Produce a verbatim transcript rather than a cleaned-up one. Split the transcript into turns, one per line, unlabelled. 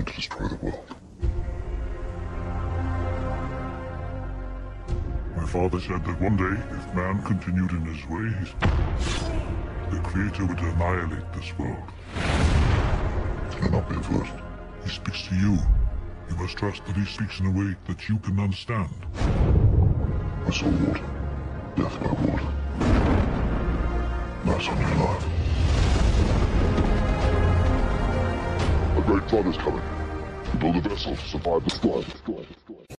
to destroy the world. My father said that one day, if man continued in his ways, the Creator would annihilate this world. It cannot be averted. He speaks to you. You must trust that he speaks in a way that you can understand. I saw water. Death by water. Now suddenly alive. A great flood is coming. We build a vessel to survive the flood.